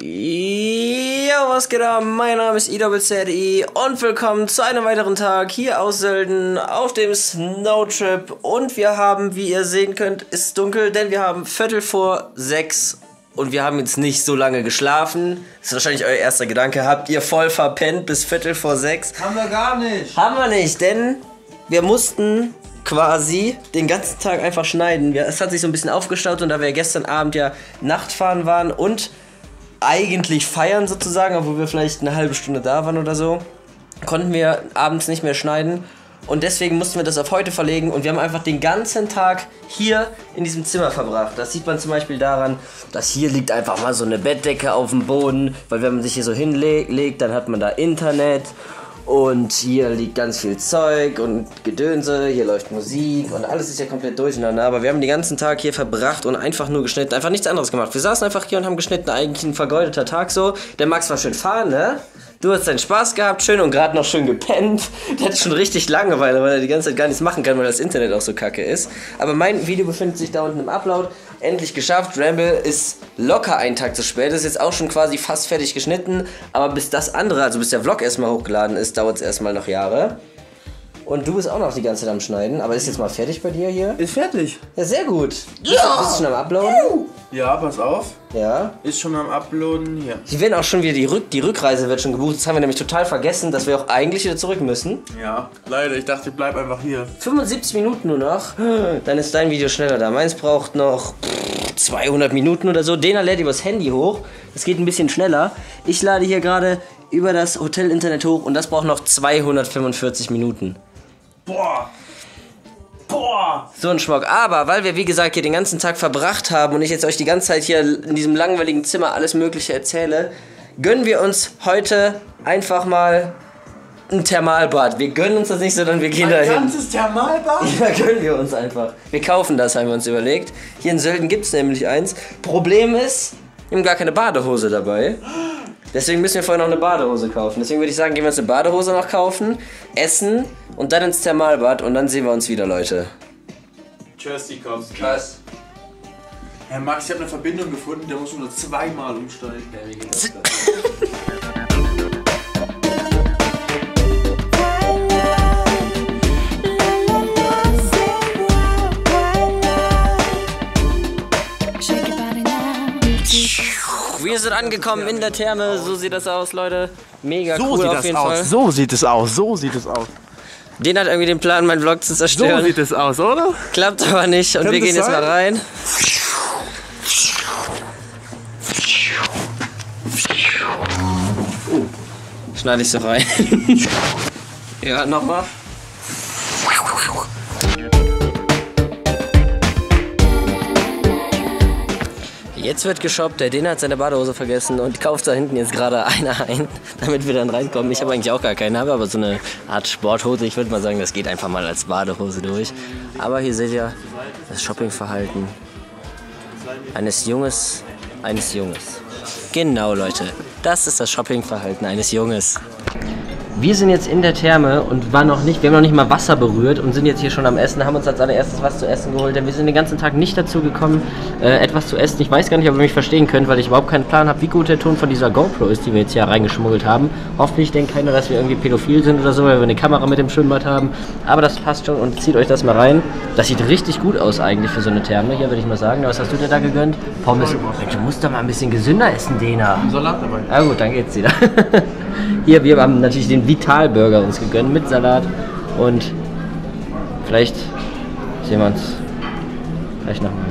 Ja, was geht ab? Mein Name ist IZZI und willkommen zu einem weiteren Tag hier aus Sölden auf dem Snowtrip. Und wir haben, wie ihr sehen könnt, ist dunkel, denn wir haben 5:45 und wir haben jetzt nicht so lange geschlafen. Das ist wahrscheinlich euer erster Gedanke. Habt ihr voll verpennt bis 5:45? Haben wir gar nicht. Haben wir nicht, denn wir mussten quasi den ganzen Tag einfach schneiden. Es hat sich so ein bisschen aufgestaut und da wir gestern Abend ja Nachtfahren waren und eigentlich feiern sozusagen, obwohl wir vielleicht eine halbe Stunde da waren oder so, konnten wir abends nicht mehr schneiden und deswegen mussten wir das auf heute verlegen und wir haben einfach den ganzen Tag hier in diesem Zimmer verbracht. Das sieht man zum Beispiel daran, dass hier liegt einfach mal so eine Bettdecke auf dem Boden, weil wenn man sich hier so hinlegt, dann hat man da Internet. Und hier liegt ganz viel Zeug und Gedönse, hier läuft Musik und alles ist ja komplett durcheinander. Aber wir haben den ganzen Tag hier verbracht und einfach nur geschnitten, einfach nichts anderes gemacht. Wir saßen einfach hier und haben geschnitten, eigentlich ein vergeudeter Tag so. Der Max war schön fahren, ne? Du hast deinen Spaß gehabt, schön und gerade noch schön gepennt. Der hat schon richtig Langeweile, weil er die ganze Zeit gar nichts machen kann, weil das Internet auch so kacke ist. Aber mein Video befindet sich da unten im Upload. Endlich geschafft. Ramble ist locker einen Tag zu spät. Ist jetzt auch schon quasi fast fertig geschnitten. Aber bis das andere, also bis der Vlog erstmal hochgeladen ist, dauert es erstmal noch Jahre. Und du bist auch noch die ganze Zeit am Schneiden. Aber ist jetzt mal fertig bei dir hier? Ist fertig. Ja, sehr gut. Ja. Bist du schon am Uploaden? Ja, pass auf. Ja. Ist schon am Uploaden hier. Hier werden auch schon wieder die Rückreise wird schon gebucht. Das haben wir nämlich total vergessen, dass wir auch eigentlich wieder zurück müssen. Ja, leider. Ich dachte, ich bleib einfach hier. 75 Minuten nur noch. Dann ist dein Video schneller da. Meins braucht noch 200 Minuten oder so. Dena lädt übers Handy hoch. Das geht ein bisschen schneller. Ich lade hier gerade über das Hotel-Internet hoch und das braucht noch 245 Minuten. Boah. So ein Schmuck. Aber weil wir, wie gesagt, hier den ganzen Tag verbracht haben und ich jetzt euch die ganze Zeit hier in diesem langweiligen Zimmer alles Mögliche erzähle, gönnen wir uns heute einfach mal ein Thermalbad. Wir gönnen uns das nicht, sondern wir gehen dahin. Ein ganzes Thermalbad? Ja, gönnen wir uns einfach. Wir kaufen das, haben wir uns überlegt. Hier in Sölden gibt es nämlich eins. Problem ist, wir haben gar keine Badehose dabei. Deswegen müssen wir vorher noch eine Badehose kaufen. Deswegen würde ich sagen, gehen wir uns eine Badehose noch kaufen, essen und dann ins Thermalbad und dann sehen wir uns wieder, Leute. Tschüss, die Cops. Tschüss. Herr Max, ich habe eine Verbindung gefunden, der muss nur 2-mal umsteigen. Ja, wie geht das? Wir sind angekommen in der Therme, so sieht das aus, Leute. Mega So cool sieht auf das jeden aus. Fall. So sieht es aus. So sieht es aus. Den hat irgendwie den Plan, meinen Vlog zu zerstören. So sieht es aus, oder? Klappt aber nicht und Kann wir das gehen jetzt sein? mal rein. Schneide ich so rein. Ja, nochmal. Jetzt wird geshoppt, der Dena hat seine Badehose vergessen und kauft da hinten jetzt gerade eine ein, damit wir dann reinkommen. Ich habe eigentlich auch gar keine, habe aber so eine Art Sporthose. Ich würde mal sagen, das geht einfach mal als Badehose durch. Aber hier seht ihr das Shoppingverhalten eines Junges. Genau, Leute, das ist das Shoppingverhalten eines Junges. Wir sind jetzt in der Therme und wir haben noch nicht mal Wasser berührt und sind jetzt hier schon am Essen, haben uns als allererstes was zu essen geholt, denn wir sind den ganzen Tag nicht dazu gekommen, etwas zu essen. Ich weiß gar nicht, ob ihr mich verstehen könnt, weil ich überhaupt keinen Plan habe, wie gut der Ton von dieser GoPro ist, die wir jetzt hier reingeschmuggelt haben. Hoffentlich denkt keiner, dass wir irgendwie pädophil sind oder so, weil wir eine Kamera mit dem Schwimmbad haben. Aber das passt schon und zieht euch das mal rein. Das sieht richtig gut aus eigentlich für so eine Therme, hier würde ich mal sagen. Was hast du dir da gegönnt? Pommes. Du musst doch mal ein bisschen gesünder essen, Dena. Salat dabei. Na gut, dann geht's wieder. Hier, wir haben natürlich den Vital-Burger uns gegönnt mit Salat und vielleicht sehen wir uns gleich nochmal.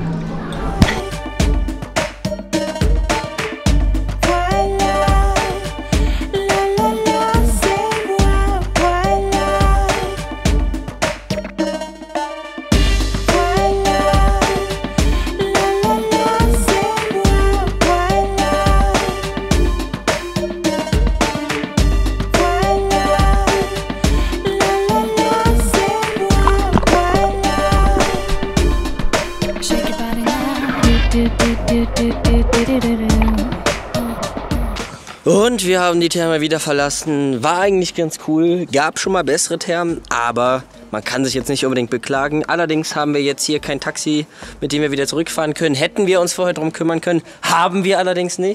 Und wir haben die Therme wieder verlassen. War eigentlich ganz cool. Gab schon mal bessere Thermen, aber man kann sich jetzt nicht unbedingt beklagen. Allerdings haben wir jetzt hier kein Taxi, mit dem wir wieder zurückfahren können. Hätten wir uns vorher drum kümmern können, haben wir allerdings nicht.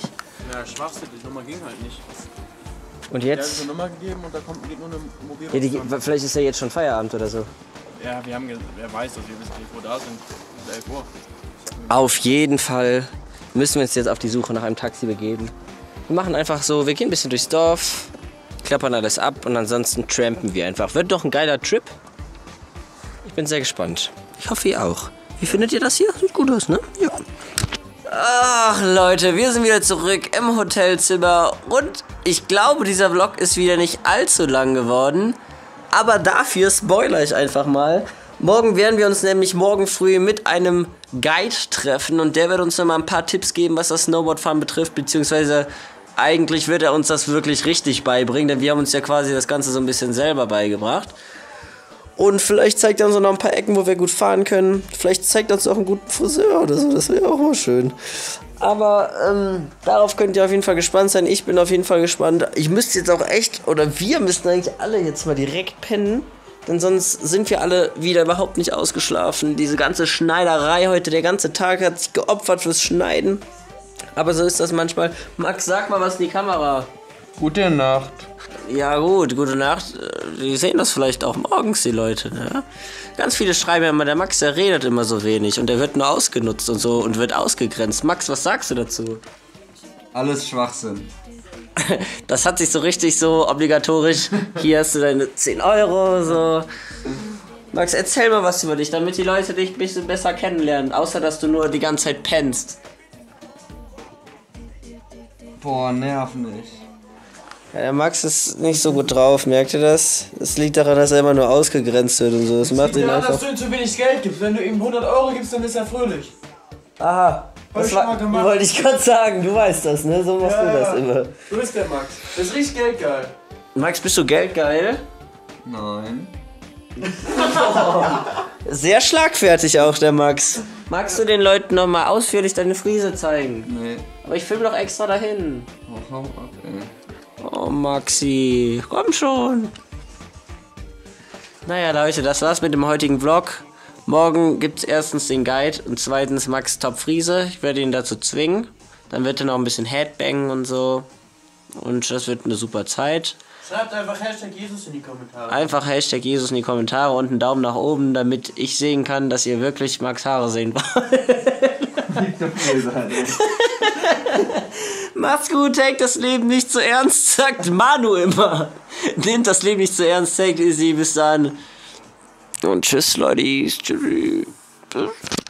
Ja, Schwachsinn, die Nummer ging halt nicht. Und Der hat jetzt? uns eine Nummer gegeben und da geht nur eine Mobilbox Ja, dran. vielleicht ist ja jetzt schon Feierabend oder so. Ja, wer weiß, dass wir bis 11 Uhr da sind. Bis 11 Uhr. Auf jeden Fall müssen wir uns jetzt auf die Suche nach einem Taxi begeben. Wir machen einfach so, wir gehen ein bisschen durchs Dorf, klappern alles ab und ansonsten trampen wir einfach. Wird doch ein geiler Trip. Ich bin sehr gespannt. Ich hoffe, ihr auch. Wie findet ihr das hier? Sieht gut aus, ne? Ja. Ach, Leute, wir sind wieder zurück im Hotelzimmer und ich glaube, dieser Vlog ist wieder nicht allzu lang geworden. Aber dafür spoilere ich einfach mal. Morgen werden wir uns nämlich morgen früh mit einem Guide treffen und der wird uns nochmal ein paar Tipps geben, was das Snowboardfahren betrifft, beziehungsweise eigentlich wird er uns das wirklich richtig beibringen, denn wir haben uns ja quasi das Ganze so ein bisschen selber beigebracht. Und vielleicht zeigt er uns auch noch ein paar Ecken, wo wir gut fahren können. Vielleicht zeigt er uns auch einen guten Friseur oder so, das wäre auch mal schön. Aber darauf könnt ihr auf jeden Fall gespannt sein. Ich bin auf jeden Fall gespannt. Ich müsste jetzt auch echt, oder wir müssten eigentlich alle jetzt mal direkt pennen. Denn sonst sind wir alle wieder überhaupt nicht ausgeschlafen. Diese ganze Schneiderei heute, der ganze Tag hat sich geopfert fürs Schneiden. Aber so ist das manchmal. Max, sag mal was in die Kamera. Gute Nacht. Ja gut, gute Nacht. Die sehen das vielleicht auch morgens, die Leute. Ne? Ganz viele schreiben ja immer, der Max, der redet immer so wenig. Und der wird nur ausgenutzt und so und wird ausgegrenzt. Max, was sagst du dazu? Alles Schwachsinn. Das hat sich so richtig so obligatorisch. Hier hast du deine 10 Euro, so. Max, erzähl mal was über dich, damit die Leute dich ein bisschen besser kennenlernen. Außer, dass du nur die ganze Zeit pennst. Boah, nerv nicht. Ja, der Max ist nicht so gut drauf, merkt ihr das? Das liegt daran, dass er immer nur ausgegrenzt wird und so. Das macht ihn daran, einfach... dass du ihm zu wenig Geld gibst. Wenn du ihm 100 Euro gibst, dann ist er fröhlich. Aha. Das wollte ich gerade sagen, du weißt das, ne? So machst du das immer. Du bist der Max. Das ist richtig geldgeil. Max, bist du geldgeil? Nein. Sehr schlagfertig auch, der Max. Magst du den Leuten nochmal ausführlich deine Frise zeigen? Nee. Aber ich filme doch extra dahin. Oh, hau ab, ey. Oh, Maxi, komm schon. Naja, Leute, das war's mit dem heutigen Vlog. Morgen gibt's erstens den Guide und zweitens Max Top Friese. Ich werde ihn dazu zwingen. Dann wird er noch ein bisschen Headbangen und so. Und das wird eine super Zeit. Schreibt einfach Hashtag Jesus in die Kommentare. Einfach Hashtag Jesus in die Kommentare und einen Daumen nach oben, damit ich sehen kann, dass ihr wirklich Max Haare sehen wollt. Macht's gut, take das Leben nicht so ernst, sagt Manu immer. Nehmt das Leben nicht so ernst, take easy, bis dann. Und tschüss, Leute. Tschüss.